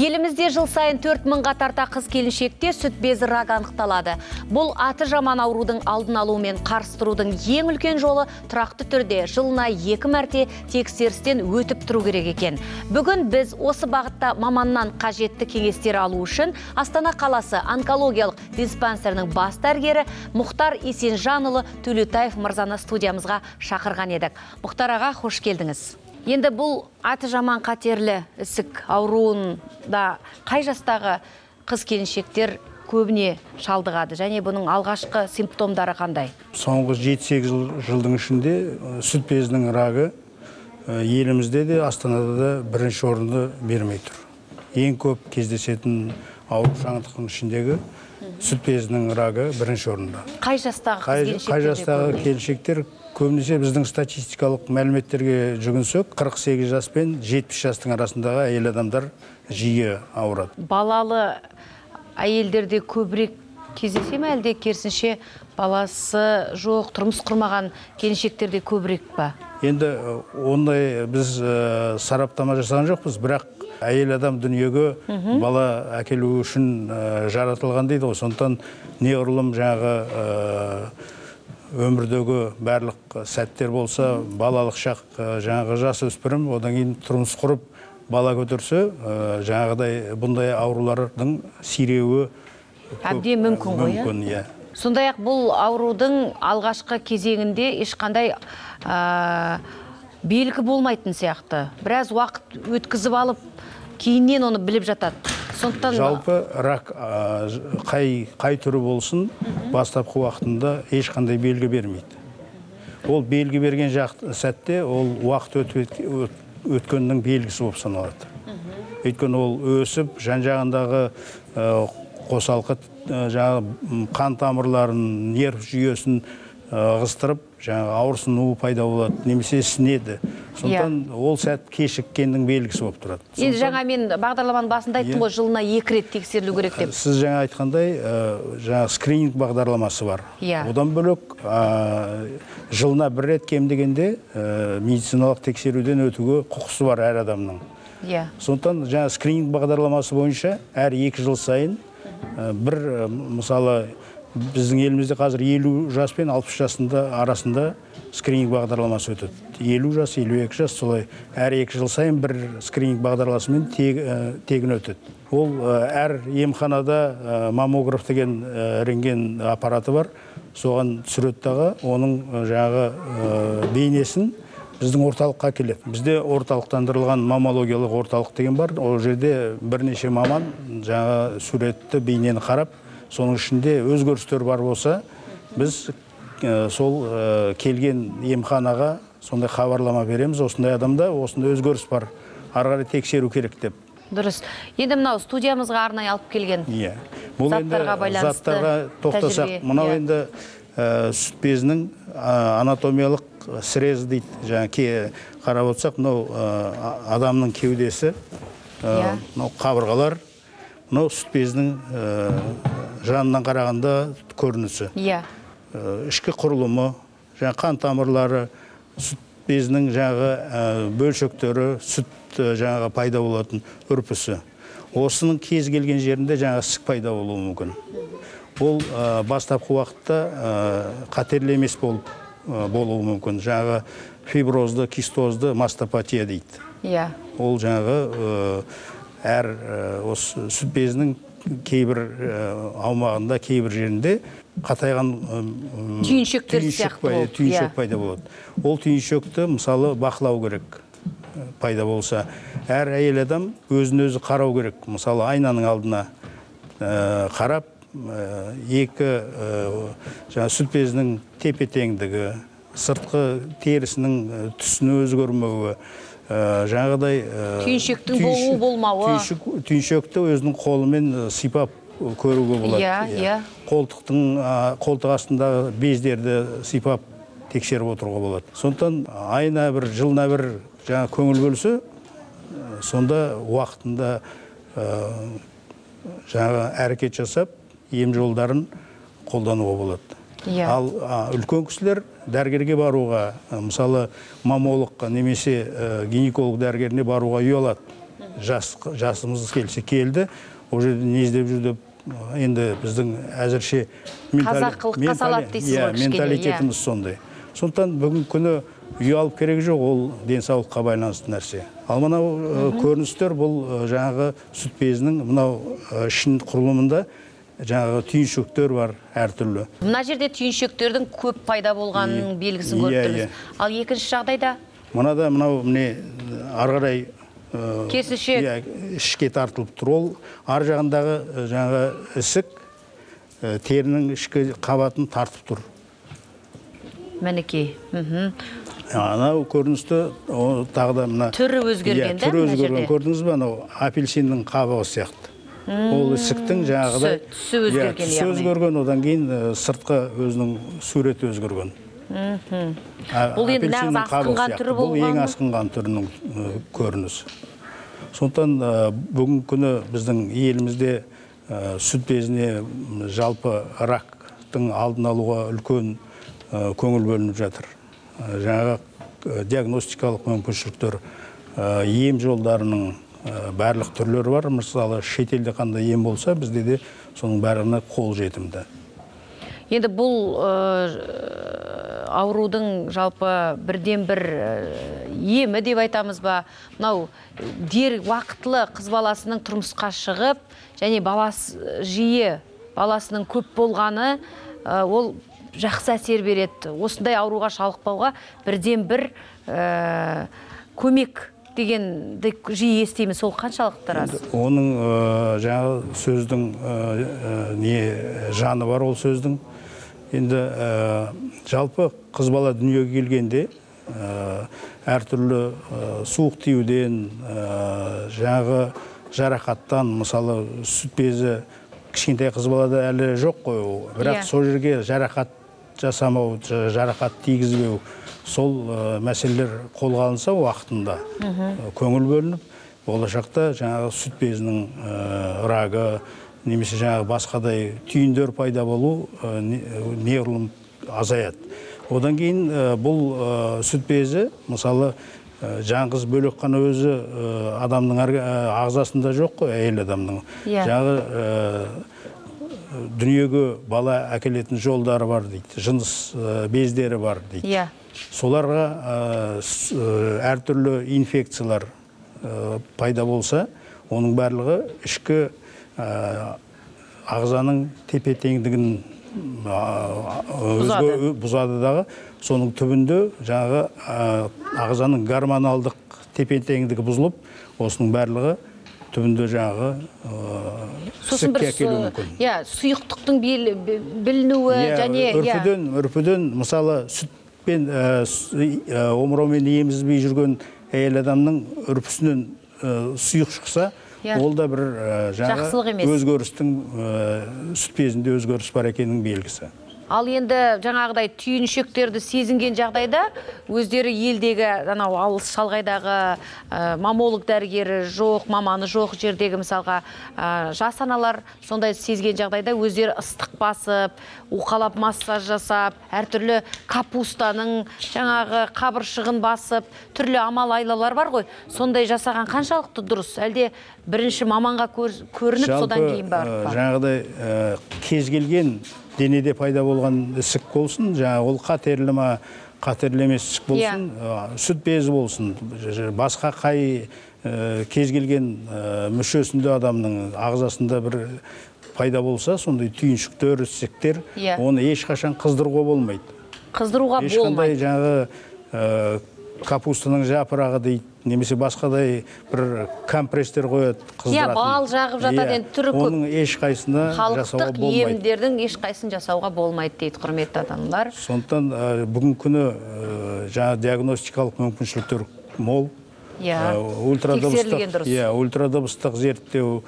Елімізде жыл сайын 4000-ға тарта қыз келіншекте сүт безі рак анықталады. Бұл аты жаман аурудың алдын алу мен қарыстырудың ең үлкен жолы тұрақты түрде жылына 2 мәрте тексерістен өтіп тұру керек екен. Бүгін біз осы бағытта маманнан қажетті кеңестер алу үшін Астана қаласы онкологиялық диспансерінің бас дәрігері Мұхтар Есенжанұлы Төлеутаев мырзаны студиямызға шақырған едік. Мұхтар аға, қош келдіңіз. Енді бұл аты жаман қатерлі ісік ауруында қай жастағы қыз келіншектер көбіне шалдығады және бұның алғашқы симптомдары қандай? Соңғы 7-8 жылдың ішінде сүт безінің рагы елімізде де Астанада да бірінші орынды бермей тұр. Ең көп кездесетін аурушаңдықтың ішіндегі сүт безінің рагы бірінші орында. Қай жастағы келіншектер көбінесе біздің статистикалық мәліметтерге жүгінсек, 48 жас пен 70 жастың арасындағы әйел адамдар жиі ауырады. Балалы әйелдерде көбірек кездесе ме, әлде керісінше баласы жоқ, тұрмыс құрмаған келіншектерде көбірек па? Енді ондай біз сараптама жасаған жоқпыз, бірақ әйел адам дүниеге бала әкелу үшін жаратылған дейді ғой. Сондықтан неғұрлым жаңағы өмірдегі барлық сәттер болса, балалық шақ жаңағы жас өспірім, одан кейін тұрмыс құрып бала көтерсе, жаңағыдай бұндай аурулардың сиреуі әбден мүмкін. Сондай-ақ бұл аурудың алғашқы кезеңінде ешқандай белгі болмайтын сияқты. Біраз уақыт өткізіп алып, кейіннен оны біліп жатады. Жалпы рак қай түрі болсын, бастапқы уақытында ешқандай белгі бермейді. Ол белгі берген сәтте ол уақыт өткеннің белгісі болып саналады. Өйткені ол өсіп, жан-жағындағы қосалқы қан тамырларын, нерв жүйесін ығыстырып, ауырсыну пайда болады, немесе сінеді. Сондықтан ол сәт кешіккеннің белгісі болып тұрады. Енді жаңа мен бағдарламаның басында айттым ғой, жылына 2 рет тексерілу керек деп. Сіз жаңа айтқандай, скрининг бағдарламасы бар. Одан бөлек жылына 1 рет кем дегенде медициналық тексеруден өтуге құқысы бар әр адамның. Сондықтан жаңа скрининг бағдарламасы бойынша әр 2 жыл сайын бір, мысалы, біздің елімізде қазір 50 жас пен 60 жасында арасында скрининг бағдарламасы өтеді. 50 жас, 52 жас, солай әр 2 жыл сайын бір скрининг бағдарламасымен тегін өтеді. Ол әр емханада маммограф деген рентген аппараты бар. Соған түсіретідағы оның жаңағы бейнесін біздің орталыққа келеді. Бізде орталықтандырылған маммологиялық орталық деген бар. Ол жерде бірнеше маман жаңа суретті бейнені қарап, соның ішінде өзгерістер бар болса, біз сол келген емханаға сондай хабарлама береміз. Осындай адамда осындай өзгеріс бар, ары қарай тексеру керек деп. Дұрыс. Енді мынау студиямызға арнайы алып келген заттарға байланысты заттарға тоқтасақ, мынау енді сүт безінің анатомиялық срез дейді. Жаңа қарап отырсақ, мынау адамның кеудесі, мынау қабырғалар, мынау сүт безінің жанынан қарағанда көрінісі. Ішкі құрылымы, қан тамырлары, сүт безінің бөлшектері, сүт пайда болатын үрпісі. Осының кез келген жерінде ісік пайда болуы мүмкін. Ол бастапқы уақытта қатерлі емес болуы мүмкін. Фиброзды, кистозды мастопатия дейді. Ол әр сүт безінің кейбір аумағында, кейбір жерінде қатайған түйіншек пайда болады. Ол түйіншекті, мысалы, бақылау керек пайда болса. Әр әйел адам өзін-өзі қарау керек. Мысалы, айнаның алдына қарап, екі сүт безінің тепе-теңдігі, сыртқы терісінің түсіні өзгермеуі, жаңағыдай түйіншектің болуы болмауы. Түйіншекті өзінің қолымен сипап көруге болады. Қолтық астындағы бездерді сипап тексеріп отыруға болады. Сондықтан айына бір, жылына бір көңіл бөлсе, сонда уақытында әрекет жасап, ем жолдарын қолдануға болады. Ал үлкен кісілер дәрігерге баруға, мысалы маммолог немесе гинеколог дәрігеріне баруға ұялады. жасымыз келсе келді, ол жерде не іздеп жүр деп, енді біздің әзірше қазақылыққа салады дейсіз ғой кішкене. Менталитетіміз сондай. Сондықтан бүгін күні үй алып керек жоқ, ол денсаулыққа байланысты нәрсе. Ал мынау көріністер бұл жаңағы сүт безінің мынау ішін құрылымында жаңағы түйіншектер бар әртүрлі. Мына жерде түйіншектердің көп пайда болғанының белгісін көріп тұрмыз. Ал екінші жағдайда? Мынада мынау арғарай керісінше ішке тартылып тұр. Ол ар жағындағы жаңағы ісік терінің ішкі қабатын тартып тұр. Мінекей. Анау көріністі тағы да мына түрі өзгерген, түрі өзгерген көрдіңіз бе? Анау апельсиннің қабығы сияқты. Ол ісіктің жаңағыдай түсі өзгерген, түсі өзгерген, одан кейін сыртқы өзінің суреті өзгерген. Бұл енді нағыз асқынған түрі болған? Бұл ең асқынған түрінің көрінісі. Сондықтан бүгін күні біздің елімізде сүт безіне жалпы рактың алдын алуға үлкен көңіл бөлініп жатыр. Жаңағы диагностикалық мүмкіншіліктер, ем жолдарының барлық түрлері бар. Мысалы, шетелде қандай ем болса, бізде де соның бәріне қол жетімді. Енді бұл аурудың жалпы бірден бір емі деп айтамыз ба? Мынау уақытлы қыз баласының тұрмысқа шығып, және жиі баласының көп болғаны, ол жақсы әсер береді. Осындай ауруға шалықпауға бірден бір көмек дегенді жиі естейміз. Сол қаншалықты рас? Оның жаңағы сөздің жаны бар ол сөздің. Енді жалпы қыз бала дүниеге келгенде әртүрлі суық тиюден, жаңағы жарақаттан, мысалы сүт безі кішкентай қыз балада әлі жоқ қой, бірақ сол жерге жарақат жасамау, жарақат тигізбеу, сол мәселелер қолға алынса уақытында көңіл бөлініп, болашақта жаңағы сүт безінің рагы, немесе жаңағы басқадай түйіндер пайда болу неғұрлым азаяды. Одан кейін бұл сүт безі, мысалы, жаңғыз бөлек қана өзі адамның ағзасында жоқ қой, әйел адамның. Жаңағы дүниеге бала әкелетін жолдары бар дейді, жыныс бездері бар дейді. Соларға әртүрлі инфекциялар пайда болса, оның барлығы ішкі ағзаның тепе-теңдігін бұзады дағы, соның түбінде жаңағы ағзаның гормоналдық тепе-теңдігі бұзылып, осының барлығы түбінде жаңағы ісікке әкелуі мүмкін. Сұйықтықтың білінуі және... Үрпіден, мысалы, сүтпен, омыраумен емізбей жүрген әйел адамның үрпісінен сұйық шықса, ол да бір өзгерістің, сүт безінде өзгеріс бар екенінің белгісі. Ал енді жаңағыдай түйіншектерді сезінген жағдайда өздері елдегі алыс шалғайдағы мамолог дәрігері жоқ, маманы жоқ жердегі мысалға жас аналар сондай сезген жағдайда өздері ыстық басып, уқалап массаж жасап, әртүрлі капустаның жаңағы қабыршығын басып, түрлі амал айлалар бар ғой. Сондай жасаған қаншалықты дұрыс? Әлде бірінші маманға көрініп, содан кейін бар? Жаңағыдай кез келген денеде пайда болған ісік болсын, ол қатерлі ма, қатерлі емес ісік болсын, сүт безі болсын, басқа қай кез келген мүшесінде адамның ағзасында бір пайда болса, сондай түйіншіктер, ісіктер, оны ешқашан қыздыруға болмайды. Қыздыруға болмайды. Ешқандай жаңағы капустаның жапырағы дейді, немесе басқадай бір компресстер қояды, қыздыратын. Бал жағып жатады, түрі көп. Оның ешқайсына жасауға болмайды. Халықтық емдердің ешқайсын жасауға болмайды дейді, құрметті адамдар. Сондықтан бүгін күні жаңа диагностикалық мүмкіншіліктер мол. Тексерілген дұрыс. Ультрадыбыстық зерттеу,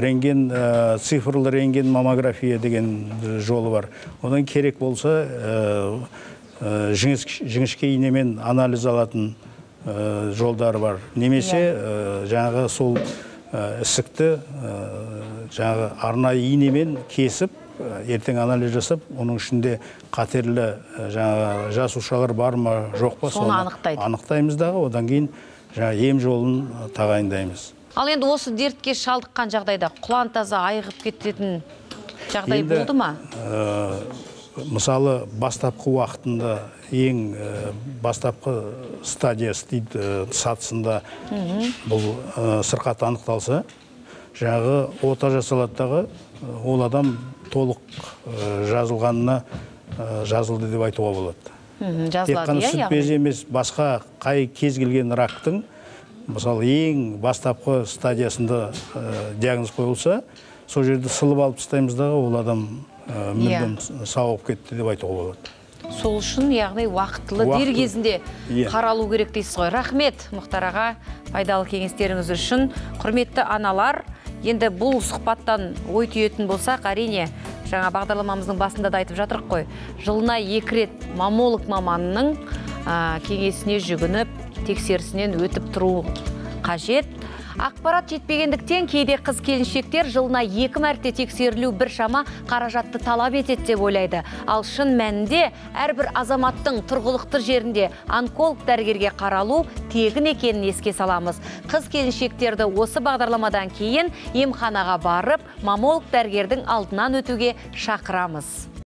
цифрлы рентген маммография деген жолы бар. Одан керек болса, жіңішке инемен анализ алатын жолдары бар. Немесе жаңағы сол ісікті жаңағы арнайы инемен кесіп, ертең анализ жасап, оның ішінде қатерлі жаңағы жасушалар бар ма, жоқ па, соны анықтаймыз дағы, одан кейін ем жолын тағайындаймыз. Ал енді осы дертке шалдыққан жағдайда құлан таза айығып кететін жағдай болды ма? Мысалы, бастапқы уақытында ең бастапқы стадиясы дейді, сатысында бұл сырқат анықталса, жаңағы ота жасалаттағы ол адам толық жазылғанына жазылды деп айтуға болады. Тек қана сүт безі емес, басқа қай кез келген рактың, мысалы, ең бастапқы стадиясында диагноз қойылса, сол жерді сылып алып тастаймыздағы ол адам мүлдем сауығып кетті деп айтуға болады. Сол үшін, яғни уақытлы дер кезінде қаралу керек дейсіз ғой. Рахмет, Мұхтар аға, пайдалы кеңестеріңіз үшін. Құрметті аналар, енді бұл сұхбаттан ой түйетін болсақ, әрине, жаңа бағдарламамыздың басында да айтып жатырық қой. Жылына 2 рет маммолог маманның кеңесіне жүгініп, тексерісінен өтіп тұру қажет. Ақпарат жетпегендіктен кейде қыз-келіншектер жылына 2 мәрте тексерілу біршама қаражатты талап етеді деп ойлайды. Ал шын мәнінде әрбір азаматтың тұрғылықты жерінде онколог дәрігерге қаралу тегін екенін еске саламыз. Қыз-келіншектерді осы бағдарламадан кейін емханаға барып, маммолог дәрігердің алдынан өтуге шақырамыз.